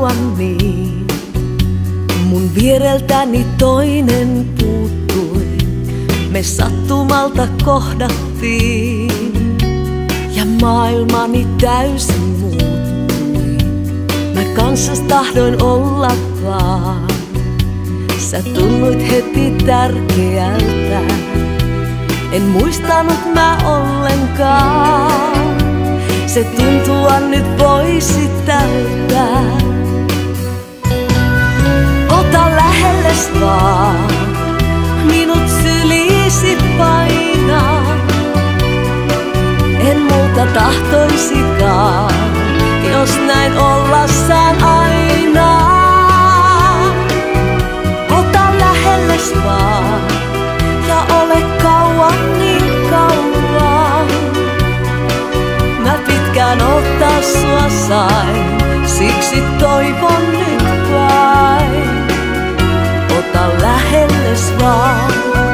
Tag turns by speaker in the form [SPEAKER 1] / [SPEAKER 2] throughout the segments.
[SPEAKER 1] kauan niin. Mun viereltäni toinen puuttui, me sattumalta kohdattiin. Ja maailmani täysin muuttui, mä kanssas tahdoin olla vaan. Sä tunnuit heti tärkeältä, en muistanut mä ollenkaan. Se tuntua nyt voisi täyttää. Ota lähelle vaan, minut syliisi painaa. En muuta tahtoisikaan, jos näin olla saan aina. Ota lähelle vaan, ja ole kauan niin kauan. Mä pitkään ottaa sua sain, siksi toivon nyt vain. Ota lähelle vaan.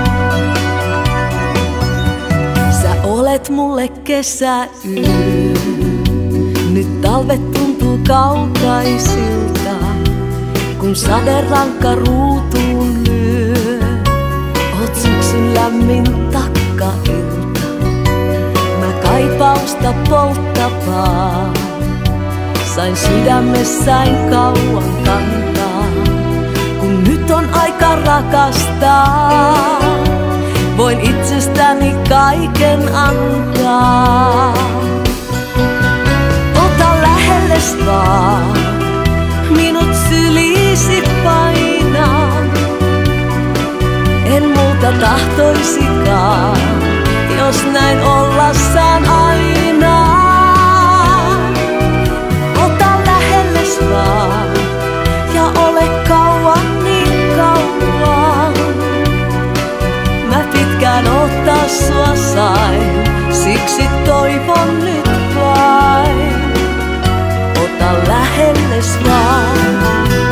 [SPEAKER 1] Sä olet mulle kesäyö, nyt talvet tuntuu kaukaisilta, kun saderankka ruutuun lyö. Oot syksyn lämmin takkailta, mä kaipausta polttavaa sain sydämessäin kauan kantaa. Kun nyt on aika rakastaa, voin itsestäni kaiken antaa. Ota lähelle vaan, minut syliisi painaa. En muuta tahtoisikaan, jos näin olla saan aina. Ota lähelle vaan, ja ole kauan niin kauan. Mä pitkään ottaa sua sain, siksi toivon nyt vain. Ota lähelle vaan.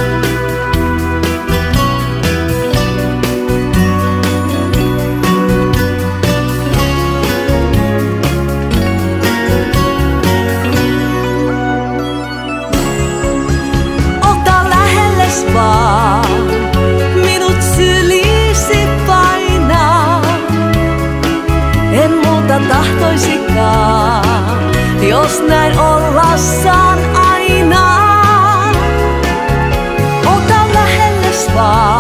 [SPEAKER 1] Minut syliisi painaa. En muuta tahtoisikaan, jos näin olla saan aina. Ota lähelle vaan.